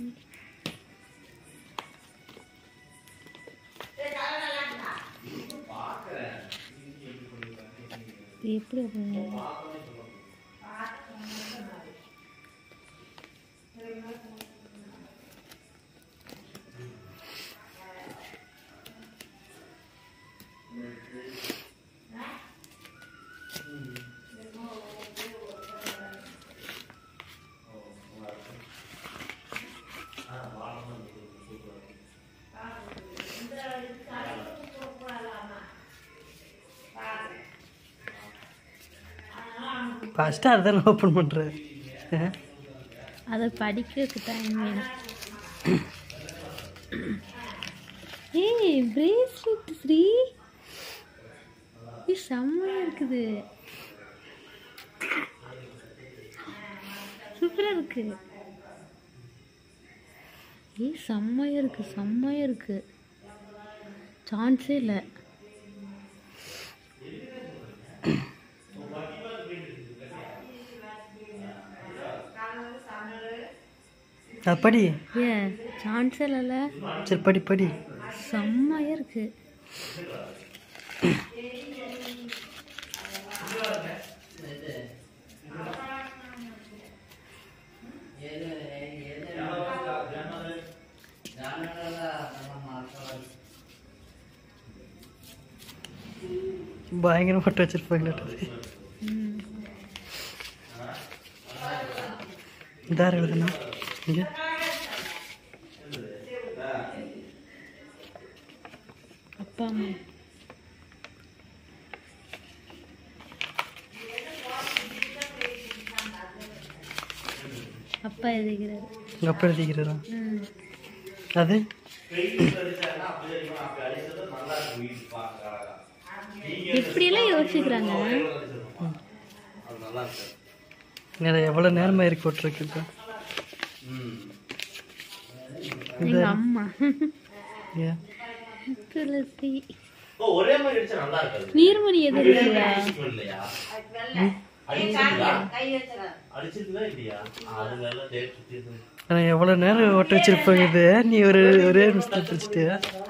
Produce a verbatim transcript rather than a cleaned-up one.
எப்படி ஃபஸ்ட்டு அதுதான் ஓப்பன் பண்ணுறேன். அதை படிக்கிறதுக்கு டைம் வேணும். ஏய் பிரேஸ்லெட் ஸ்ரீ, இது செம்மையாக இருக்குது, சூப்பராக இருக்கு. ஏய் செம்மையாக இருக்கு, செம்மையாக இருக்கு, சான்ஸே இல்லை. படி. ஏ சான்ஸே இல்லைல்ல. சரி படி படி. செம்மையாக இருக்கு. பயங்கரம் போட்டு வச்சிருப்பாங்க. இதார் எழுதுனா இங்கே அப்பா அம்மா அப்பா எழுதிக்கிறாரு. உங்கள் அப்பா எழுதிக்கிறாரா? அது எப்படியெல்லாம் யோசிக்கிறாங்க. எவ்வளோ நேரமாக இருக்கு போட்டிருக்கு. எங்க அம்மா துளசி ஒரே மாதிரி அடிச்சா நல்லா இருக்காது. நீர்மணி எது இல்லையா? அடிச்சிருந்தா இல்லையா? அதுல எவ்வளோ நேரம் ஒட்ட வச்சிருப்பாங்க. இது நீ ஒரு ஒரே நிமிஷத்தை பிடிச்சிட்டு